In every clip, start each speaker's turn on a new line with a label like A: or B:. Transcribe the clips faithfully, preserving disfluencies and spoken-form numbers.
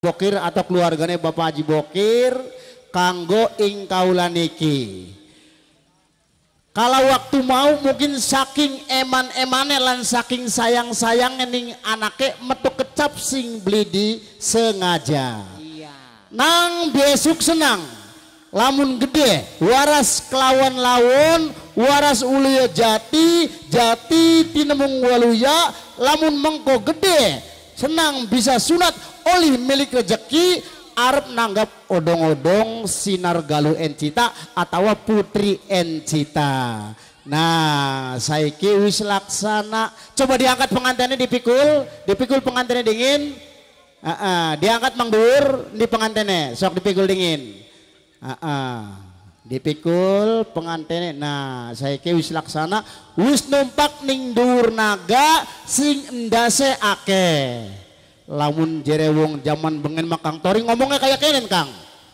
A: Bokir atau keluarganya Bapak Haji Bokir kanggo ing kaula niki. Kalau waktu mau mungkin saking eman-emane lan saking sayang-sayang ning anake metu kecap sing blidi sengaja. Iya. Nang besok senang. Lamun gede waras kelawan lawon waras ulia jati jati tinemung waluya lamun mengko gede senang bisa sunat oleh milik rezeki arep nanggap odong-odong sinar galuh encita atau putri encita. Nah saiki wis laksana coba diangkat pengantinnya dipikul dipikul pengantinnya dingin uh -uh. diangkat mangdur di pengantinnya sok dipikul dingin uh -uh. dipikul pengantinnya. Nah saiki wis laksana wis numpak ning dhuwur naga sing endase akeh. Lamun jerewong zaman bengen makang tori ngomongnya kayak kenen Kang.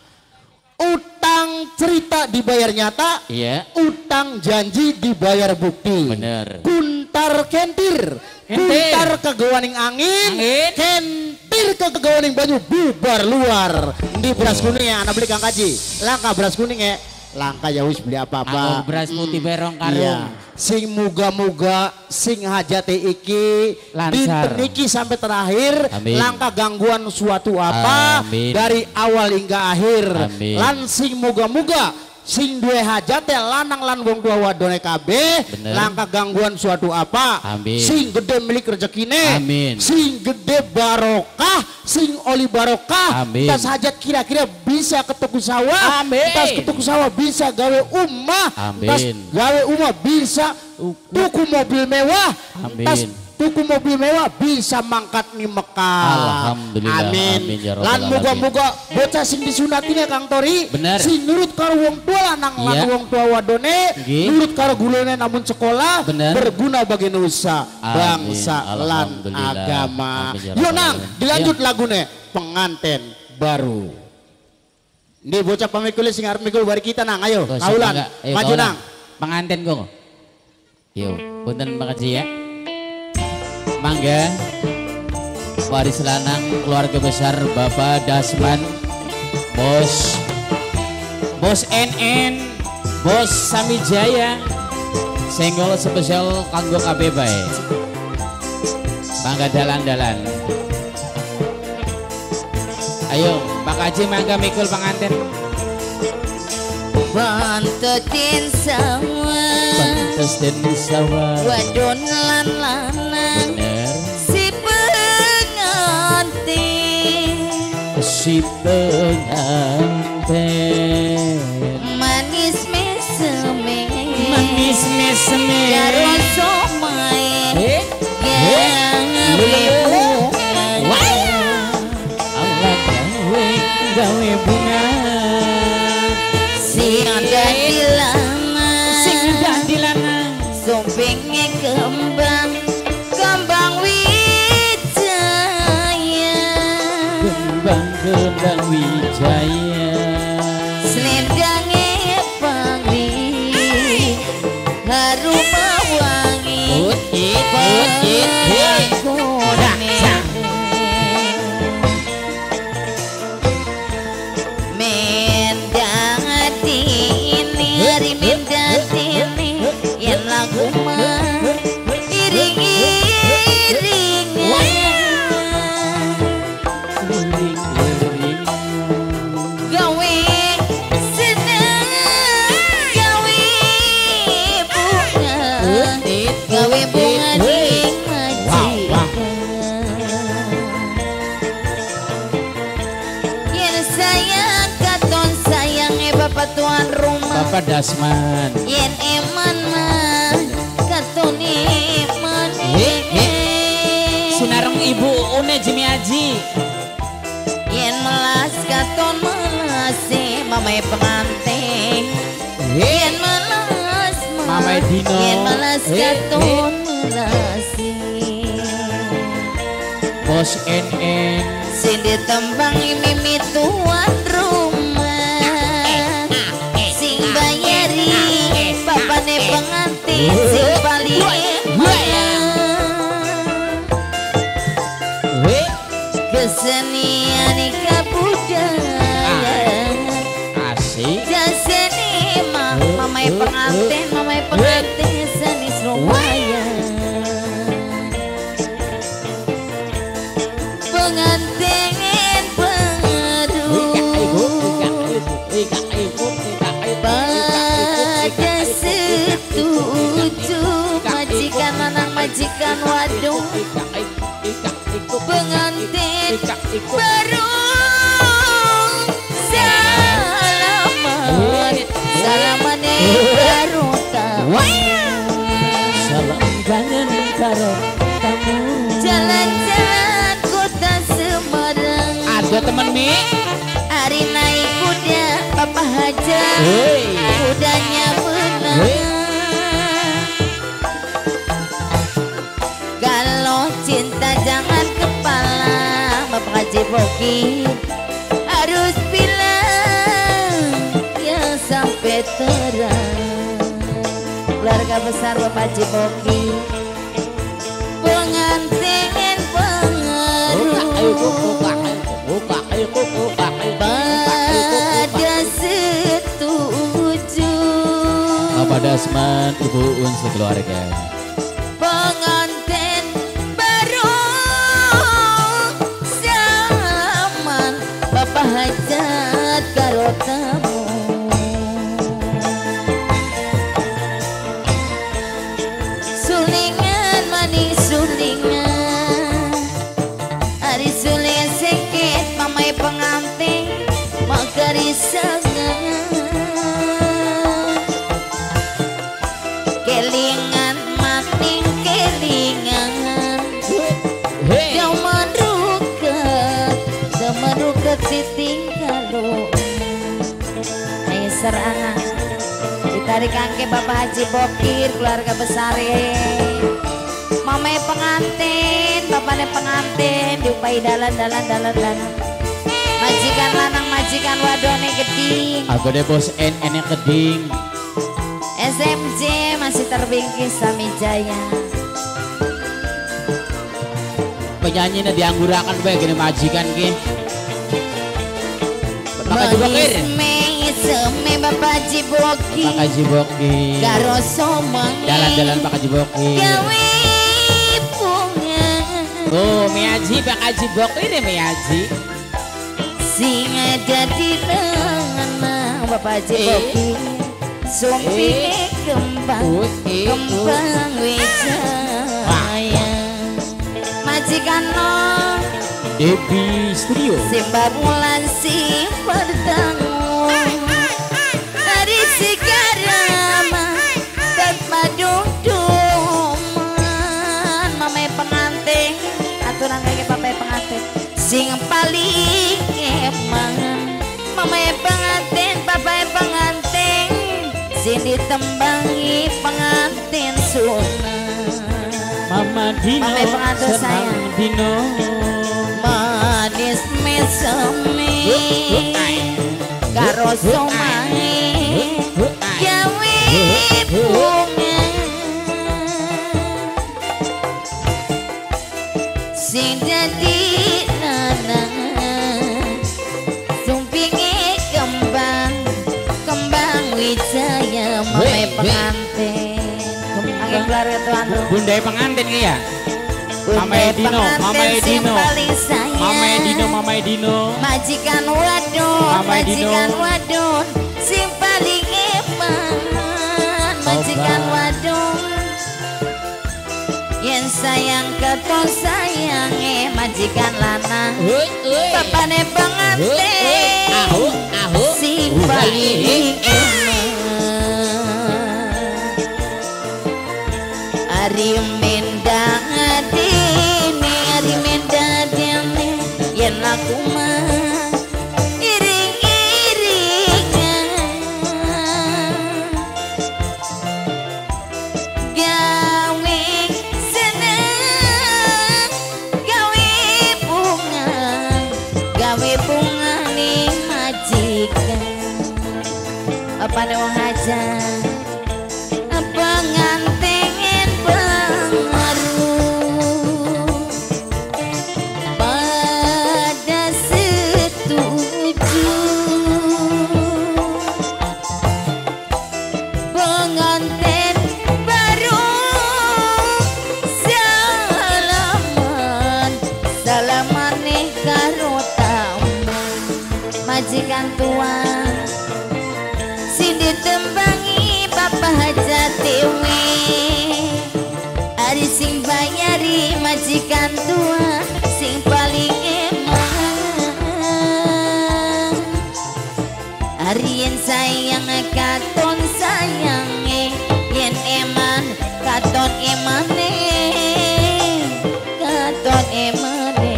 A: Utang cerita dibayar nyata, iya. Utang janji dibayar bukti. Bener. Kuntar kentir, kuntar kegawaning angin, angin. Kentir kegawaning banyu bubar luar. Di beras kuning ya, anak beli Kang Kaji. Langka beras kuning ya, langka ya wis beli apa-apa.
B: Beras putih hmm. berong karung. Iya.
A: Sing muga-muga sing hajate iki dinten iki sampai terakhir. Amin. Langkah gangguan suatu apa. Amin. Dari awal hingga akhir. Amin. Lan sing muga-muga sing duwe hajate lanang lan wong tua wadone kabeh langkah gangguan suatu apa. Amin. Sing gede milik rezekine. Amin. Sing gede barokah sing oli barokah. Amin. Tas hajat kira-kira bisa ketuku sawah. Amin. Tas ketuku sawah bisa gawe umah. Amin. Tas gawe umah bisa tuku mobil mewah. Amin. Tas tuku mobil mewah bisa mangkat nih Mekah. Alhamdulillah. Amin. Amin ya lan moga-moga bocah sing disunatinya Kang Tori bener. Sing nurut karo wong tua lanang lan iya. Wong tua wadone Gih. Nurut karo gulone namun sekolah bener. Berguna bagi nusa bangsa lan agama. Yo nang dilanjut iya. Lagune pengantin baru. Ini bocah pamikul sing arep mikul bari kita nang ayo kaulan maju nang
B: pengantin kok. Yo punten makasih ya. Mangga waris lanang keluarga besar Bapak Dasman Bos Bos N N Bos Samijaya senggol spesial kanggo kabeh bae. Mangga dalan-dalan. Ayo Pak Haji mangga mikul pengantin.
C: Bantetin sawah
B: Bantetin sawah
C: wadon lan lanang si pengantin
B: si pengantin
C: manis meseme
B: manis meseme
C: karo somai
B: eh
C: gawe bunga
B: Allah gawe gawe bunga
C: sing dadi lanang
B: sing dadi lanang
C: sompenge kembang kembang wijaya
B: kembang kembang wijaya
C: selendange pangri harum wangi
B: putih putih udah
C: Tuan rumah
B: Bapak Dasman
C: yen eman mah katon eman
B: sinareng ibu une Jimi Aji
C: yen melas katon melas mamae pengantin yen melas
B: mamae Dino
C: yen melas katon melas
B: Bos N N
C: sing ditembang mimi tuan rumah papane pengantin sing paling kesenian mamai pengantin, mamai pengantin seni Surabaya. Pengantin baru pada setuju majikan lanang majikan wadon. Pengantin baru salaman salaman baru tamu.
B: Salam kangen karo tamu.
C: Jalan-jalan kota Semarang.
B: Ada temen mi.
C: Hari naik kuda Papa Haja.
B: Hey.
C: Kudanya menang. Kalau cinta jangan kepala, Bapak Haji Bokir harus bilang ya sampai terang. Keluarga besar Bapak Haji Bokir, pengantin pengaruh pada setuju.
B: Bapak Dasman, Ibu Un sekeluarga.
C: Pengantin baru salaman Bapak hajat karo tamu. Sulingan manis sulingan, hari suling sikit mamai pengantin makari sangat. Kelingan maning kelingan, zaman ruket, zaman ruket titing kalau. Ayo serangan, ditarik angke Bapak Haji Bokir, keluarga besar mamai pengantin, bapaknya pengantin, diupai dalan-dalan dalan-dalan. Majikan lanang, majikan wadone geding.
B: Aku deh bos N N yang keding.
C: S M J masih terbingkis Sami Jaya.
B: Penyanyi na dianggurakan bae gini majikan ki. Bapak Haji Bokir.
C: Seme Bapak Haji Bokir.
B: Bapak Haji Bokir.
C: Karo somange.
B: Jalan-jalan Pak Haji Bokir.
C: Gawe bunga.
B: Oh, Mi Haji Pak Haji Bokir ya Mi Haji.
C: Sing ada di tengah Bapak Haji Bokir. Sumpine kembang, kembang wijaya. Majikan no
B: Debbie Studio.
C: Simba bulan si bertanggung. Hari sekarama tanpa duduk-duman. Mamai pengantin, aturan kayak papai pengantin. Sing paling emang mamai pengantin, papai pengantin. Sing ditembangi pengantin sunat.
B: Mama Dino,
C: Mamai pengantin sayang.
B: Dino.
C: Manis mesemi karo somae gawe bunga sing dadi nanang sumpinge kembang kembang wijaya mamai pengantin. Angin keluarga tuan
B: Bunda pengantin ki ya. Mama Dino, Mama Dino, Mama Dino, Mama Dino,
C: majikan wadon, majikan wadon, sing paling eman, majikan wadon, yen sayang keton sayange majikan lanang, bapane pengantin, sing paling eman, ari mendang adine, ari mendang adine, yen laku mah iring-iringan, gawe seneng, gawe bunga, gawe bunga ning majikan, apa nih wong aja. Pengantin pengaruh pada setuju, majikan tua sing ditembangi bapak hajat dewe ari sing bayari majikan tua sing paling emang ari yen sayang katon sayange yen eman katon emane katon emane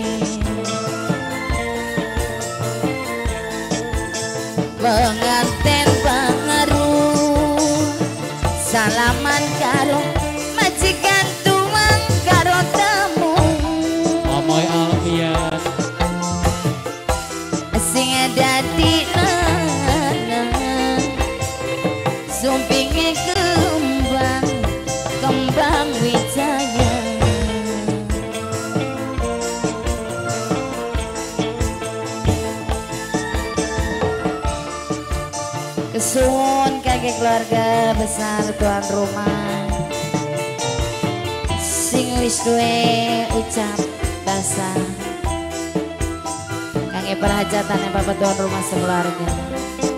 C: penganten pangaruh salaman karo majikan tuang karo tamu
B: Amoy Alfian
C: sing dadi lanang sumpinge kembang kembang wijaya kesuwun kaki keluarga besar tuan rumah sing wis duwe ucap basa kangge perhajatan bapak tuan rumah sekeluarga